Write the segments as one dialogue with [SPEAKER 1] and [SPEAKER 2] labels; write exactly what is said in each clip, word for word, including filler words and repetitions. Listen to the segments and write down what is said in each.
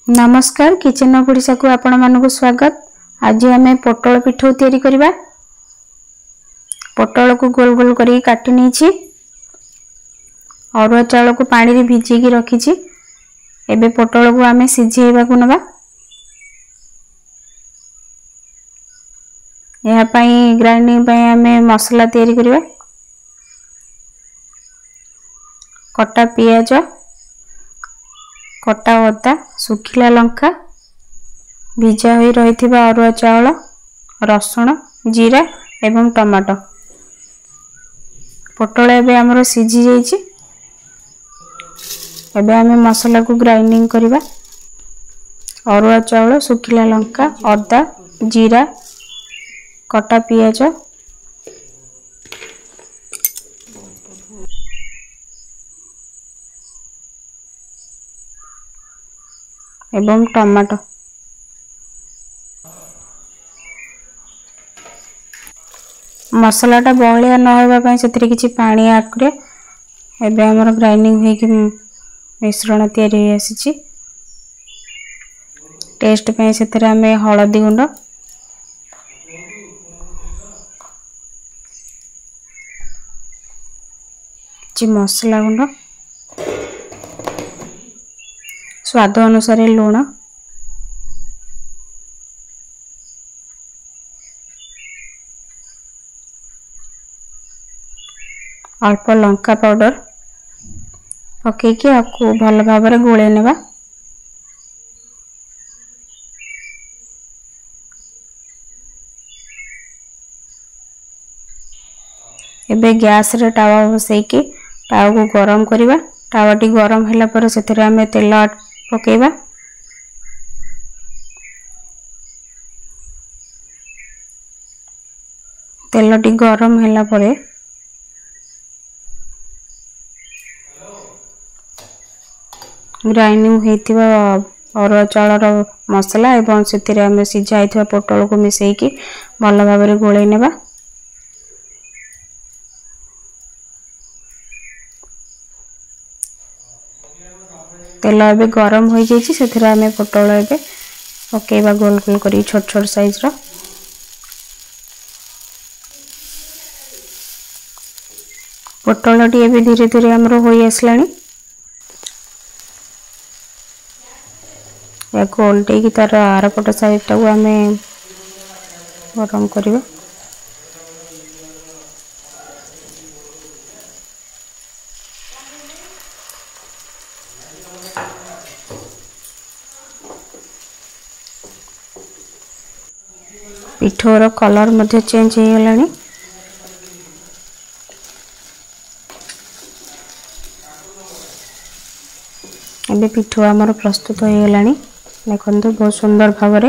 [SPEAKER 1] नमस्कार kitchen of Odisha को आपण मानक स्वागत। आज आम पोटल पिठौ तैयारी करबा। पोटल को गोल गोल करी काटी नीची। अरुआ चाउल को पानी रे भिजी की रखी छी। एबे पोटल को आम सिझेबा को नबा। यहा पई ग्राइंडिंग पई आम मसला तैयारी करबा। कटा पियाज, कटा अदा, सुखिला लंका, भिजा होई रहिथिबा अरुआ चाउल, रसुण, जीरा एवं टमाटो। पोटल एबे हमरो सिझी जाईची। एबे आमे मसला को ग्राइंडिंग करबा। अरुआ चाउल, सुखिला लंका, अदा, जीरा, कटा पियाज, एवं टमाटो। मसलाटा बहलिया न होबा पई सेतरे किछि पानी ऐड करे। एबे हमर ग्राइंडिंग होई कि मिश्रण तैयारी होई आसीछि। टेस्ट पई सेतरे हमें हळदी गुंड, किछि मसला गुंड, स्वाद अनुसार लूण, अल्प लंका पाउडर पकईकि आपको भल भाव गोले नेबा। एबे गैस रे तावा बसैकी तावा को गरम करिबा। तावाटी गरम होला पर सेतरे हमें तेल पकेबा। तेलटी गरम होला परे ग्राइंडिंग हेतिबा अरुआ चाउलर मसला एवं सेतिरे हमें सिझाइथिबा पोटल को मिसेकी भल भाबरे गोळै नेबा। तेल एबे गरम हो जाइए से आम पोटल एबे पकेबा गोल गोल करी छोट छोट साइज रो। पोटल टी एबे धीरे धीरे हमर होई आसलानी। या गोलटे की तार आरपट साइड टा को आम गरम करिबा। पिठोर कलर मध्य चेंज हो गलानी। एबे पिठो आमर प्रस्तुत हो गलानी। देखंतु बहुत सुंदर भावरे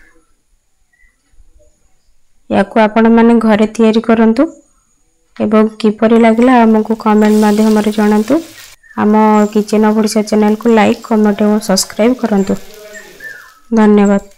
[SPEAKER 1] याकू आपण माने घरे तैयारी करंतु एवं किपरि लागला हमकु कमेंट माध्यम रे जणांतु। आम किचन ऑफ ओडिशा चैनल को लाइक, कमेंट और सब्सक्राइब करंतु। धन्यवाद।